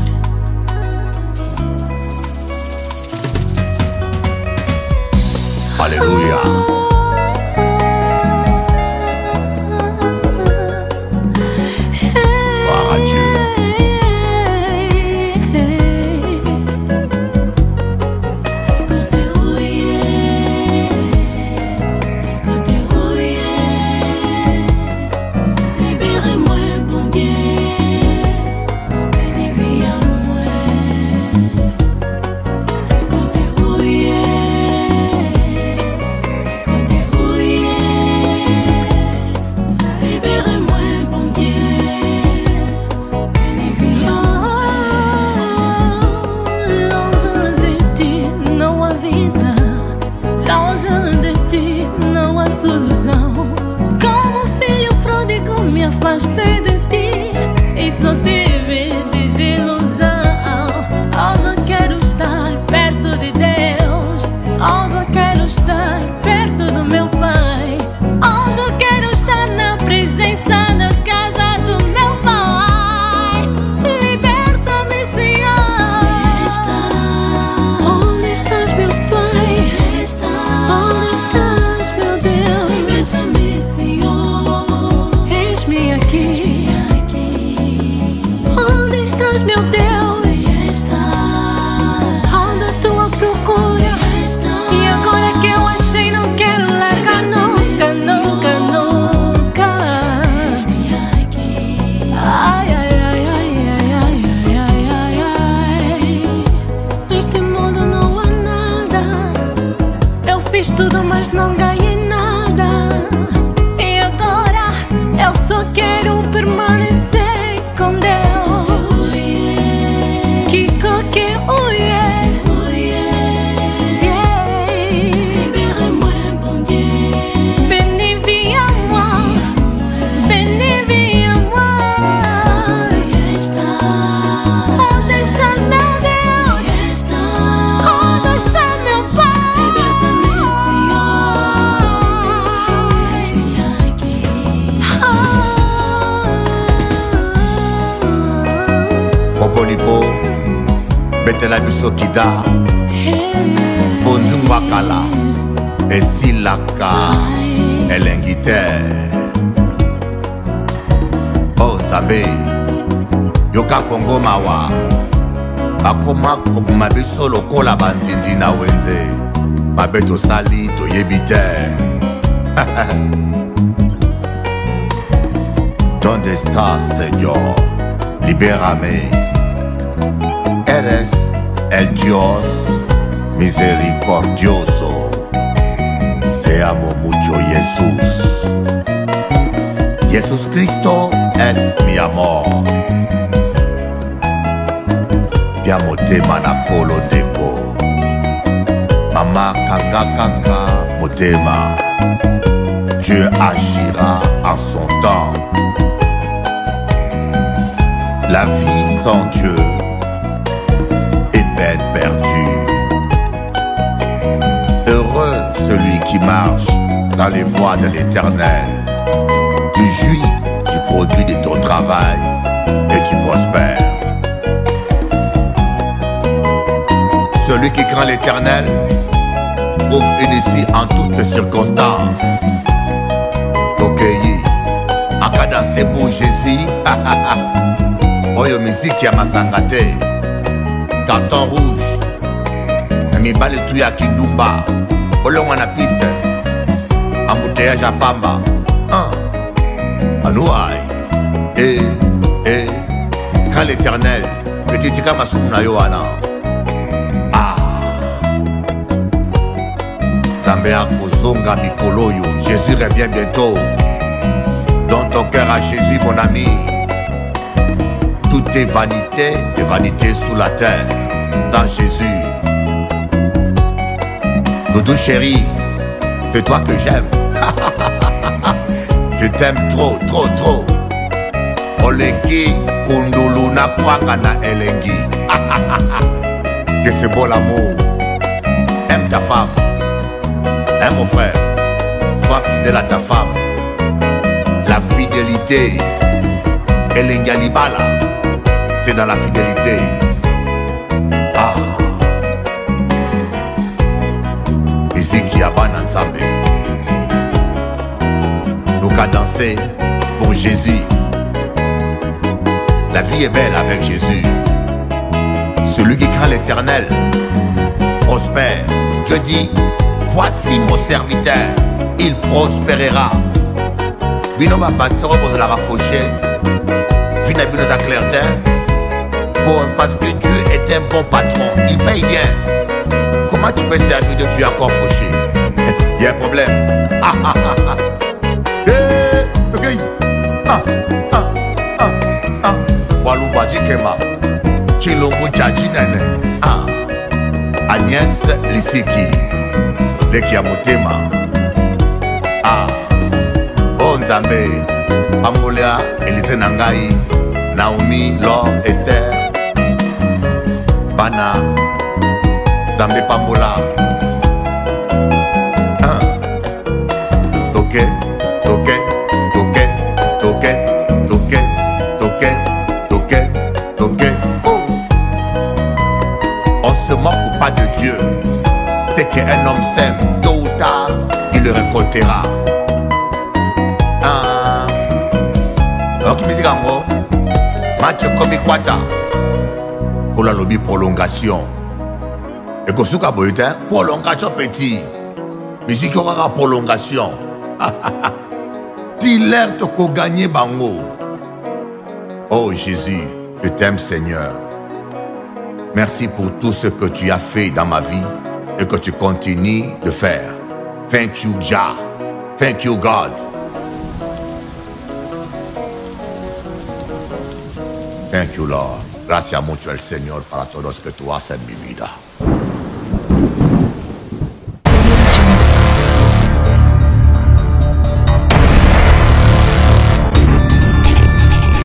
Alléluia. Gloire à Dieu. Afastei de ti e só tive desilusão. Eu só quero estar perto de Deus. Eu só quero estar perto do meu Pai. Eu só quero estar na presença da casa do meu Pai. Liberta-me, Senhor. Onde estás, meu Pai? Onde estás, meu Deus? Liberta-me, Senhor. Eis-me aqui. Onde estás, meu Deus? Ando à tua procura. E agora que eu achei, não quero largar nunca, nunca, nunca. Ai, ai, ai, ai, ai, ai, ai, ai, ai. Neste mundo não há nada. Eu fiz tudo, mas não ganhei nada. E agora eu só quero permanecer com Deus. Que qualquer betela biso kida bonzungu bakala esilaka elengi te. O Nzambe yoka Kongo mawa bakoma kobuma biso lokola bandindi na wenze mabe tosali toyebi te. Donde estás, Señor? Libérame. Eres el Dios misericordioso. Te amo mucho, Jesús. Jesús Cristo es mi amor. Biamo te manakolo deko. Mama kanga kanga motema. Dieu agira en son temps. La vie sans Dieu est peine perdue. Heureux celui qui marche dans les voies de l'Éternel. Tu jouis du produit de ton travail et tu prospères. Celui qui craint l'Éternel trouve une issue en toutes circonstances. Tokeyi, en cas danser pour Jésus. Oyo musique ya masanga te. Carton rouge. Mibale tu ya kindumba. Olonga na piste. Embouteillage à pamba. Anouaï. Quand l'Éternel petit kama sumna yoana. Zambéa kozonga mikoloyo. Jésus revient bientôt. Dans ton cœur à Jésus mon ami. Tout est vanité et vanité sous la terre. Dans Jésus. Doudou chéri, c'est toi que j'aime. Je t'aime trop, trop, trop. Olengi, kundulu na kwanga na elengi. Que c'est beau l'amour. Aime ta femme. Hein mon frère, sois fidèle à ta femme. La fidélité, elengi alibala. C'est dans la fidélité. Musique Yabana Nzambe. Nous qu'à danser pour Jésus. La vie est belle avec Jésus. Celui qui craint l'Éternel prospère. Je dis, voici mon serviteur, il prospérera. Bino va passer pour la rafaucher. Vina bino za clarté. Parce que Dieu est un bon patron, il paye bien. Comment tu peux servir Dieu, tu es encore fauché? Il y a un problème. Waluba Jikema, Chilongo Tchadjinene, Agnès Lisiki, Lekia Motema, Oh Nzambe, Pambolea, Elise Nangai, Naomi, Laure, Esther, Bana, Nzambe Pambola, Toke, Toke, Toke, Toke, Toke, Toke, Toke, Toke. Oh. On se moque pas de Dieu. C'est qu'un homme sème, tôt ou tard, il le récoltera. Ok, musique en gros. Match comme Ikwata. Pour la lobby prolongation. Et que ce qu'il prolongation petit. Musique aura prolongation. Dis-leur que gagner bango. Oh Jésus, je t'aime Seigneur. Merci pour tout ce que tu as fait dans ma vie et que tu continues de faire. Thank you Jah. Thank you God. Thank you Lord. Gracias mucho al Señor para todos que tú haces en mi vida.